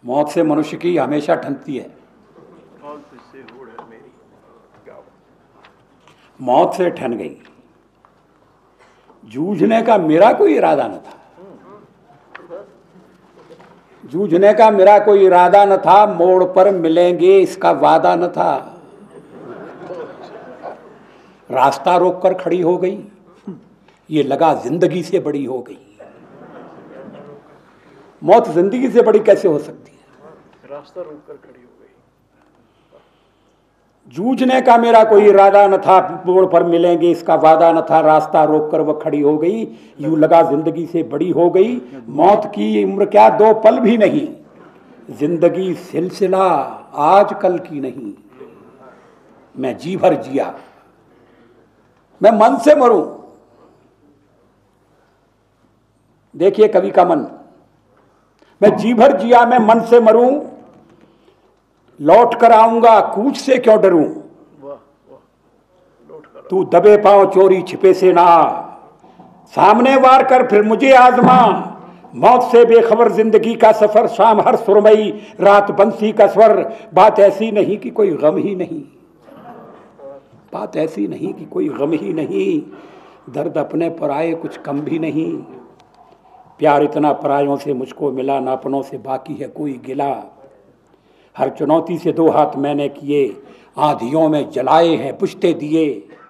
मौत से मनुष्य की हमेशा ठनती है। मौत से ठन गई। जूझने का मेरा कोई इरादा न था, जूझने का मेरा कोई इरादा न था, मोड़ पर मिलेंगे इसका वादा न था। रास्ता रोक कर खड़ी हो गई, ये लगा जिंदगी से बड़ी हो गई। मौत जिंदगी से बड़ी कैसे हो सकती है? रास्ता रोक कर खड़ी हो गई। जूझने का मेरा कोई इरादा न था, मोड़ पर मिलेंगे इसका वादा न था। रास्ता रोक कर वह खड़ी हो गई, यूं लगा जिंदगी से बड़ी हो गई। मौत की उम्र क्या 2 पल भी नहीं, जिंदगी सिलसिला आज कल की नहीं। मैं जी भर जिया, मैं मन से मरूं। देखिए कवि का मन, मैं जी भर जिया मैं मन से मरूं, लौट कर आऊंगा कूच से क्यों डरूं। तू दबे पांव चोरी छिपे से ना, सामने वार कर फिर मुझे आजमा। मौत से बेखबर जिंदगी का सफर, शाम हर सुरमई रात बंसी का स्वर। बात ऐसी नहीं कि कोई गम ही नहीं, बात ऐसी नहीं कि कोई गम ही नहीं। दर्द अपने पराये कुछ कम भी नहीं, प्यार इतना परायों से मुझको मिला, ना अपनों से बाकी है कोई गिला। हर चुनौती से 2 हाथ मैंने किए, आंधियों में जलाए हैं पुश्ते दिए।